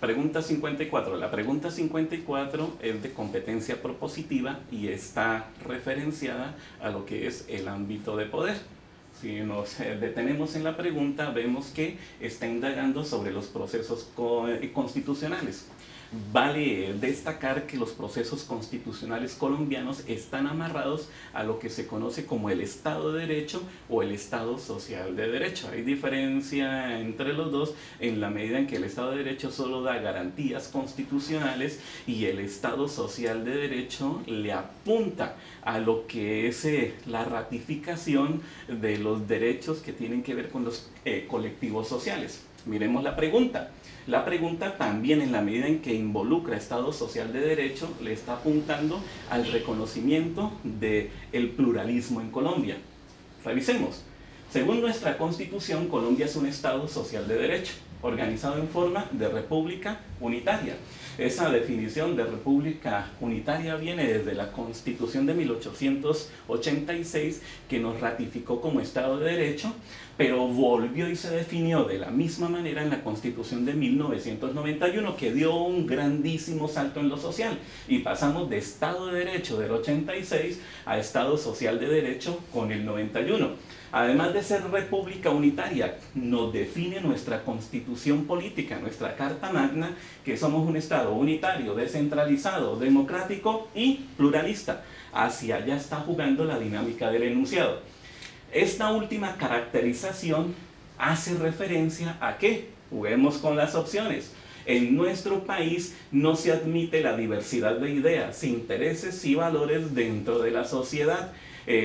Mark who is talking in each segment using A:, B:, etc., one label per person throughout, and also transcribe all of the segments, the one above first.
A: Pregunta 54. La pregunta 54 es de competencia propositiva y está referenciada a lo que es el ámbito de poder. Si nos detenemos en la pregunta, vemos que está indagando sobre los procesos constitucionales. Vale destacar que los procesos constitucionales colombianos están amarrados a lo que se conoce como el Estado de Derecho o el Estado Social de Derecho. Hay diferencia entre los dos en la medida en que el Estado de Derecho solo da garantías constitucionales y el Estado Social de Derecho le apunta a lo que es la ratificación de los derechos que tienen que ver con los colectivos sociales. Miremos la pregunta. La pregunta también, en la medida en que involucra Estado Social de Derecho, le está apuntando al reconocimiento del pluralismo en Colombia. Revisemos. Según nuestra Constitución, Colombia es un Estado Social de Derecho, organizado en forma de república unitaria. Esa definición de república unitaria viene desde la Constitución de 1886, que nos ratificó como Estado de Derecho, pero volvió y se definió de la misma manera en la Constitución de 1991, que dio un grandísimo salto en lo social, y pasamos de Estado de Derecho del 86 a Estado Social de Derecho con el 91. Además de ser república unitaria, nos define nuestra constitución política, nuestra Carta Magna, que somos un Estado unitario, descentralizado, democrático y pluralista. Hacia allá está jugando la dinámica del enunciado. Esta última caracterización hace referencia a ¿qué? Juguemos con las opciones. En nuestro país no se admite la diversidad de ideas, intereses y valores dentro de la sociedad.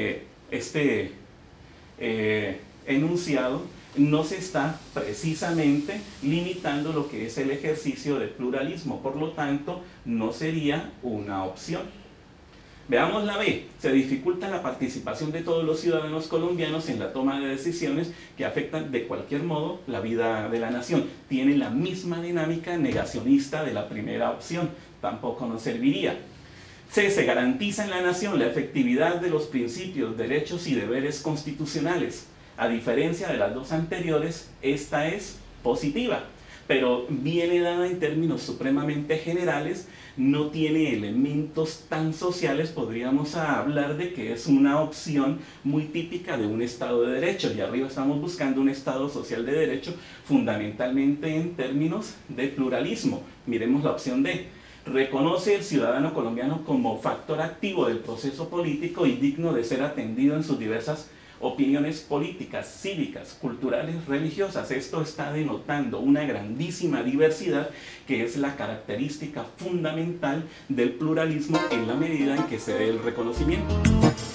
A: Enunciado no se está precisamente limitando lo que es el ejercicio de pluralismo, por lo tanto no sería una opción. Veamos la B. Se dificulta la participación de todos los ciudadanos colombianos en la toma de decisiones que afectan de cualquier modo la vida de la nación. Tiene la misma dinámica negacionista de la primera opción, tampoco nos serviría. C. Se garantiza en la nación la efectividad de los principios, derechos y deberes constitucionales. A diferencia de las dos anteriores, esta es positiva, pero viene dada en términos supremamente generales, no tiene elementos tan sociales. Podríamos hablar de que es una opción muy típica de un Estado de Derecho, y arriba estamos buscando un Estado Social de Derecho fundamentalmente en términos de pluralismo. Miremos la opción D. Reconoce el ciudadano colombiano como factor activo del proceso político y digno de ser atendido en sus diversas opiniones políticas, cívicas, culturales, religiosas. Esto está denotando una grandísima diversidad, que es la característica fundamental del pluralismo en la medida en que se dé el reconocimiento.